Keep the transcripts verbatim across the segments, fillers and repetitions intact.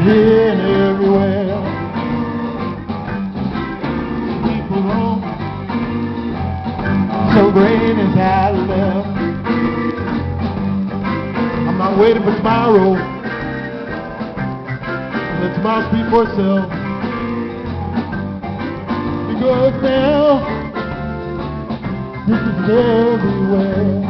here and everywhere. People home celebrating how to live. I'm not waiting for tomorrow. Let tomorrow speak for itself. Because now this is everywhere.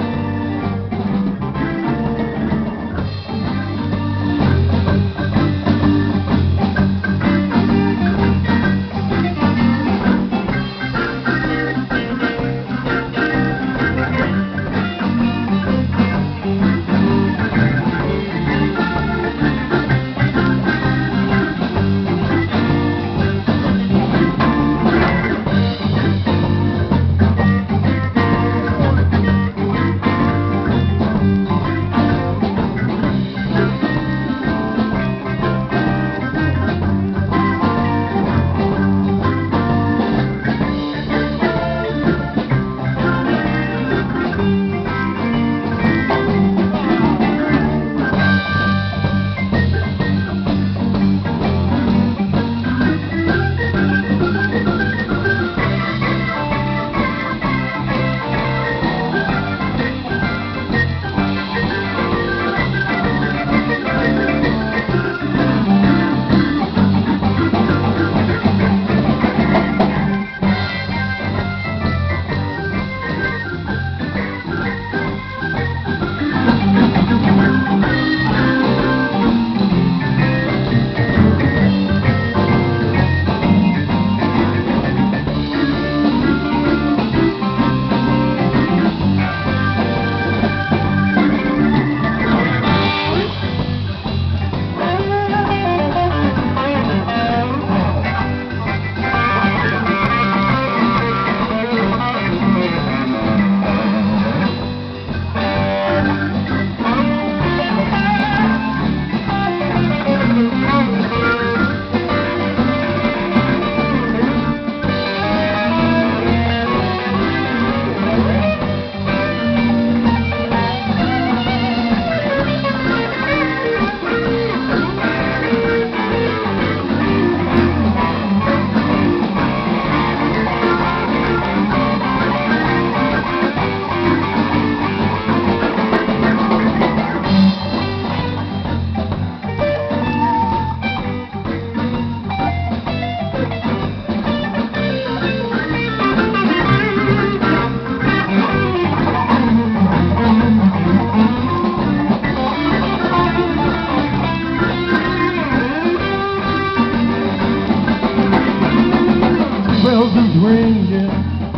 Bells is ringing,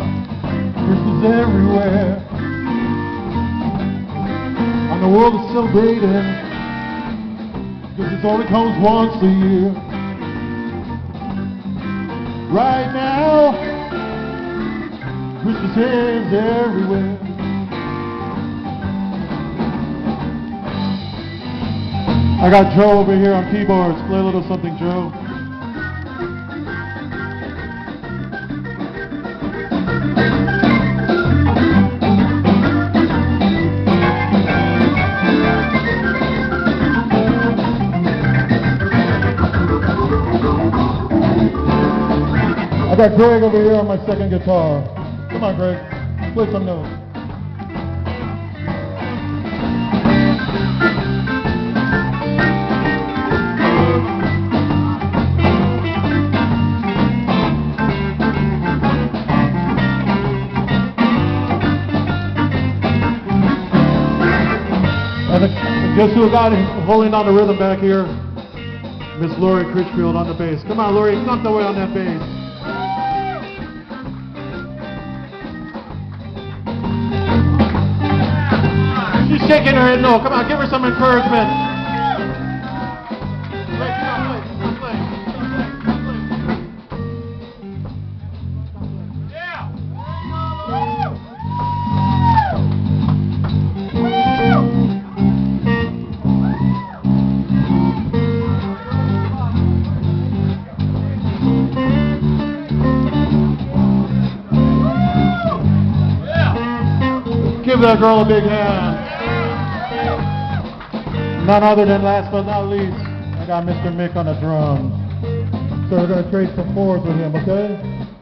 Christmas everywhere, and the world is celebrating, because it only comes once a year. Right now, Christmas is everywhere. I got Joe over here on keyboards. Play a little something, Joe. I got Greg over here on my second guitar. Come on, Greg. Play some notes. And guess who got holding on the rhythm back here? Miss Lori Critchfield on the bass. Come on, Lori, knock the way on that bass. She's shaking her head no. Come on, give her some encouragement. Play, come on, play, play, play, play. Yeah. Give that girl a big hand. None other than last but not least, I got got Mister Mick on the drums. So we're going to trade some fours with him, okay?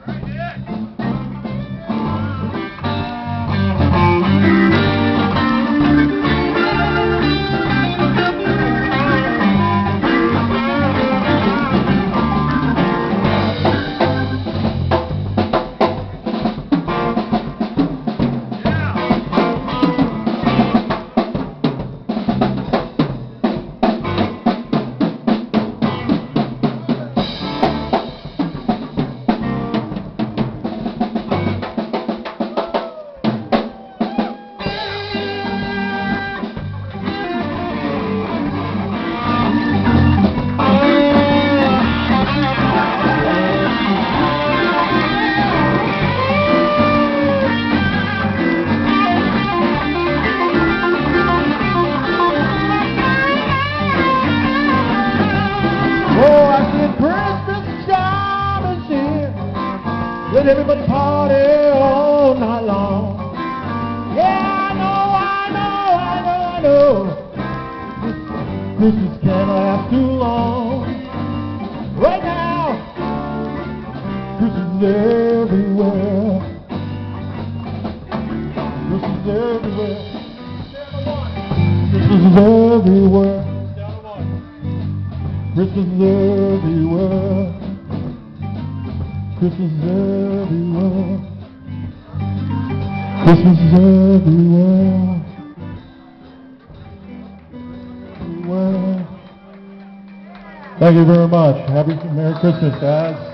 Let everybody party all night long. Yeah, I know, I know, I know, I know. Christmas can't last too long. Right now, Christmas is everywhere. Christmas is everywhere. Christmas is everywhere. Christmas is everywhere. Christmas is everywhere. Christmas is everywhere. Everywhere. Thank you very much. Happy Merry Christmas, guys.